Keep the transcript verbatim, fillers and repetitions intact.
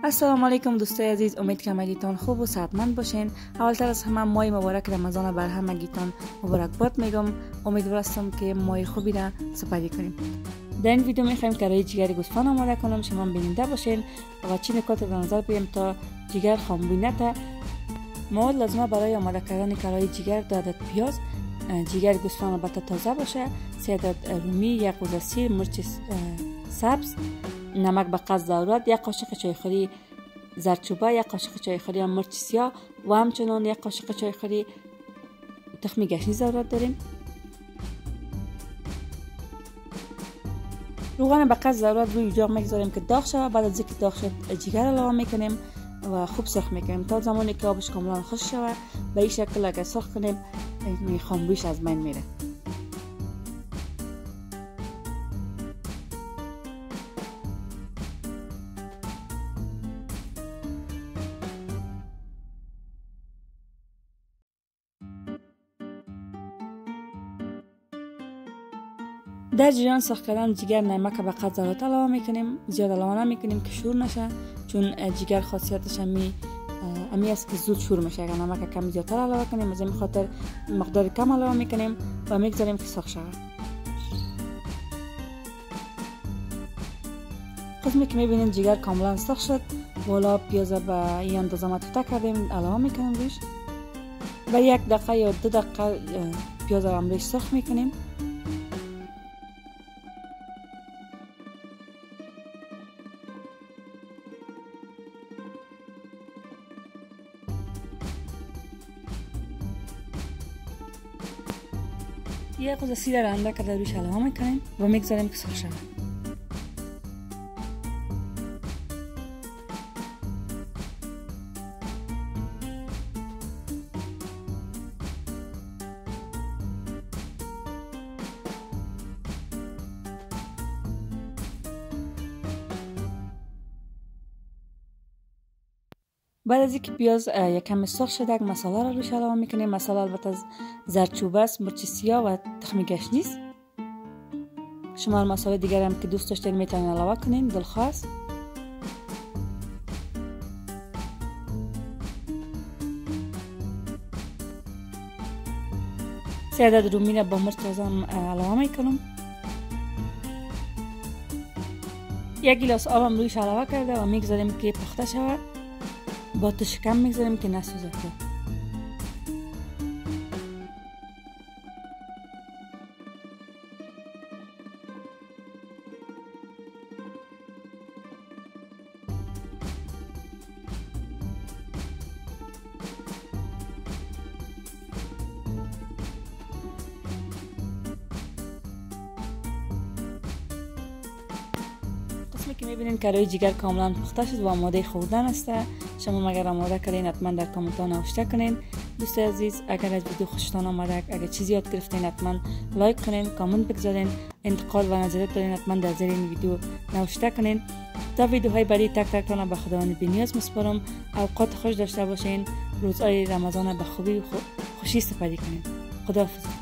السلام علیکم دوستای عزیز، امید که همگیتان خوب و صحتمند باشین. اولتر از همه ماه مبارک رمضان بر همگیتان مبارکباد میگم. امیدوار هستم که ماه خوبی را سپری کنیم. در این ویدیو میخوایم کارای جگر گوسفند آماده کنم، شما بیننده باشین و چی نکات در نظر بگیریم تا جگر خامبوی نته. مواد لازمه برای آماده کردن کارای جگر: دو عدد پیاز، جگر گوسفند البته تازه باشه، سه عدد رومی، یک قوزه سیر، مرچ سبز، نمک به قصد ضرورت، یک قاشق چایخوری زردچوبه، یک قاشق چایخوری مرچ سیاه و همچنان یک قاشق چایخوری تخم گشنیز ضرورت داریم. روغن به قصد ضرورت روی اجاق میگذاریم که داغ شود. بعد از اینکه داغ شد جگر علاوه میکنیم و خوب سرخ میکنیم تا زمانی که آبش کاملا خشک شود. به این شکل اگر سرخ کنیم خامبویش از بین میره. در جریان سرخ کردن جگر نمک به قدر ضرورت علاوه میکنیم. زیاد علاوه نمیکنیم که شور نشه، چون جگر خاصیتش همی امی است که زود شور میشه. اگر نمک کم زیادتر علاوه کنیم از این خاطر مقدار کم علاوه میکنیم و میگذاریم که سرخ شود. قسمی که میبینید جگر کاملا سرخ شد، بالا پیاز به این اندازه متوته کردیم علاوه میکنیم روش. و یک دقیقه یا دو دقیقه پیاز را هم روش سرخ میکنیم. یک قوزه سیر را اندک کرده روش علاوه میکنیم و میگذاریم که سرخ شود. بعد از اینکه پیاز یکم سرخ شده مساله را روش علاوه میکنیم. مساله البته زردچوبه است، مرچ سیاه و تخم گشنیز. شما مساله دیگر هم که دوست داشتین میتونین علاوه کنین، دلخواست. سه عدد رومی را با مرچ هم علاوه میکنم. یک گیلاس آبم رویش علاوه کرده و میگذاریم که پخته شود. با تش کم میگذاریم که نسوزه. قسمی که میبینین کارای جگر کاملا پخته شد و آماده خوردن است. شما اگر آماده کردین حتما در کامنت ها نوشته کنین. دوستای عزیز، اگر از ویدیو خوشتان آمده، اگر چیزی یاد گرفتین حتما لایک کنین، کامنت بگذارین، انتقاد و نظریات دارین حتما در زیر این ویدیو نوشته کنین. تا ویدیوهای بعدی تک تک تان به خداوند بی‌نیاز میسپارم. اوقات خوش داشته باشین. روزهای رمضان به خوبی و خوشی سپری کنین. خداحافظ.